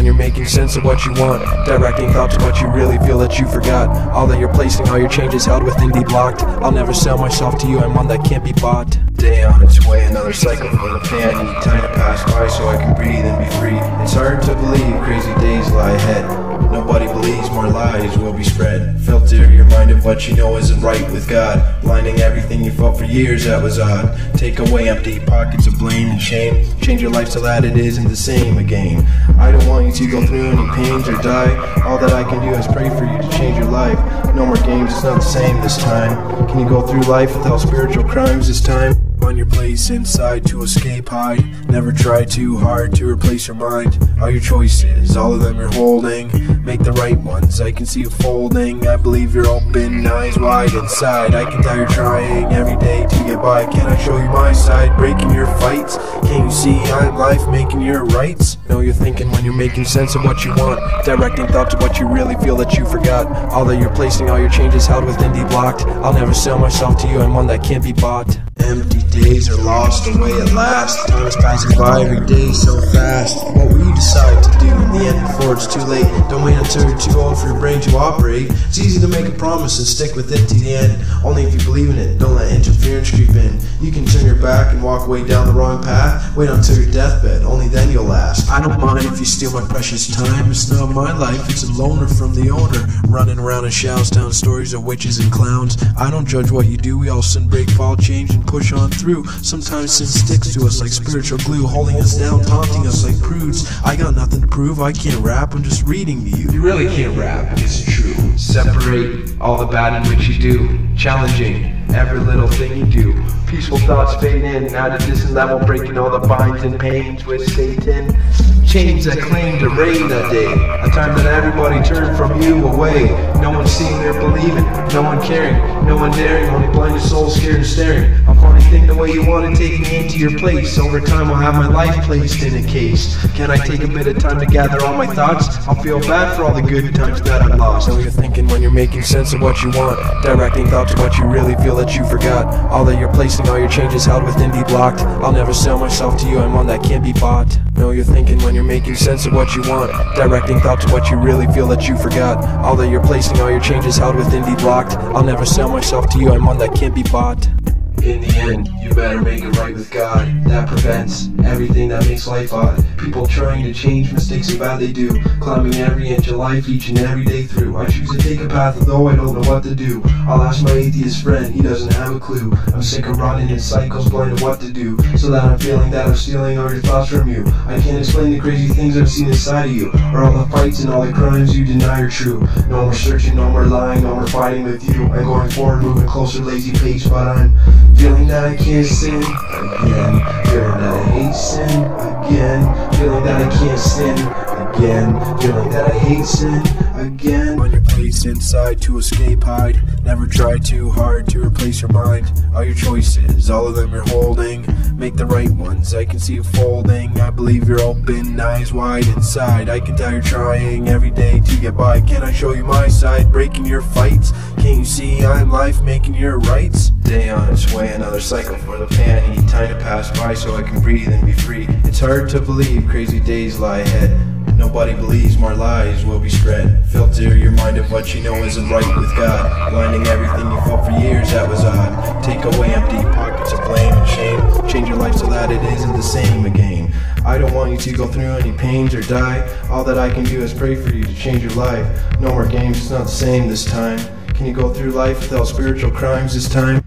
when you're making sense of what you want, directing thought to what you really feel that you forgot. All that you're placing, all your changes held within blocked. I'll never sell myself to you, I'm one that can't be bought. Day on its way, another cycle for the pan. Need time to pass by so I can breathe and be free. It's hard to believe crazy days lie ahead. Nobody believes more lies will be spread. Filter your mind of what you know isn't right with God, blinding everything you felt for years that was odd. Take away empty pockets of blame and shame. Change your life so that it isn't the same again. I don't want you to go through any pains or die. All that I can do is pray for you to change your life. No more games, it's not the same this time. Can you go through life without spiritual crimes this time? Find your place inside to escape, hide. Never try too hard to replace your mind. All your choices, all of them you're holding. Make the right ones, I can see you folding. I believe you're open, eyes wide inside. I can tell you're trying every day to get by. Can I show you my side, breaking your fights? Can you see I'm life, making your rights? Know you're thinking when you're making sense of what you want, directing thought to what you really feel that you forgot. All that you're placing, all your changes held within blocked. I'll never sell myself to you, I'm one that can't be bought. Empty days are lost away at last. Time is passing by every day so fast. What will you decide to do in the end before it's too late? Don't wait until you're too old for your brain to operate. It's easy to make a promise and stick with it to the end. Only if you believe in it, don't let interference creep in. You can turn your back and walk away down the wrong path. Wait until your deathbed, only then you'll last. I don't mind if you steal my precious time. It's not my life, it's a loaner from the owner. Running around in shells, telling stories of witches and clowns. I don't judge what you do, we all sin, break, fall, change, and push on through. Sometimes sin sticks to us like spiritual glue, holding us down, taunting us like prudes. I got nothing to prove, I can't rap, I'm just reading to you. You really can't rap, it's true. Separate all the bad in which you do, challenging every little thing you do. Peaceful thoughts fade in, at a distant level, breaking all the binds and pains with Satan. Chains that claim to reign that day, a time that everybody turned from you away. No one seeing or believing, no one caring, no one daring, only blinded souls scared and staring. A funny thing the way you want to take me into your place. Over time I'll have my life placed in a case. Can I take a bit of time to gather all my thoughts? I'll feel bad for all the good times that I've lost. Know you're thinking when you're making sense of what you want, directing thought to what you really feel that you forgot. All that you're placing, all your changes held within blocked. I'll never sell myself to you, I'm one that can't be bought. Know you're thinking when you're making sense of what you want, directing thought to what you really feel that you forgot. All that you're placing, all your changes held within blocked. I'll never sell myself to you, I'm one that can't be bought. In the end, you better make it right with God. That prevents everything that makes life odd. People trying to change mistakes so bad they do, climbing every inch of life each and every day through. I choose to take a path although I don't know what to do. I'll ask my atheist friend, he doesn't have a clue. I'm sick of running in cycles, blind to what to do, so that I'm feeling that I'm stealing all your thoughts from you. I can't explain the crazy things I've seen inside of you, or all the fights and all the crimes you deny are true. No more searching, no more lying, no more fighting with you. I'm going forward, moving closer, lazy pace, but I'm feeling that I can't sin again. Feeling that I hate sin again. Feeling that I can't sin again. Feeling that I hate sin again. On your place inside to escape, hide. Never try too hard to replace your mind. All your choices, all of them you're holding. Make the right ones, I can see you folding. I believe you're open, eyes wide inside. I can tell you're trying every day to get by. Can I show you my side, breaking your fights? Can you see I'm life, making your rights? Day on its way, another cycle for the pan. Need time to pass by so I can breathe and be free. It's hard to believe crazy days lie ahead. Nobody believes more lies will be spread. Filter your mind of what you know isn't right with God, blinding everything you felt for years that was odd. Take away empty pockets of blame and shame. Change your life so that it isn't the same again. I don't want you to go through any pains or die. All that I can do is pray for you to change your life. No more games, it's not the same this time. Can you go through life without spiritual crimes this time?